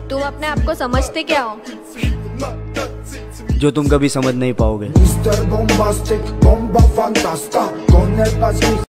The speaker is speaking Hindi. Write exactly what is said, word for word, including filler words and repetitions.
तुम अपने आप को समझते क्या हो? जो तुम कभी समझ नहीं पाओगे।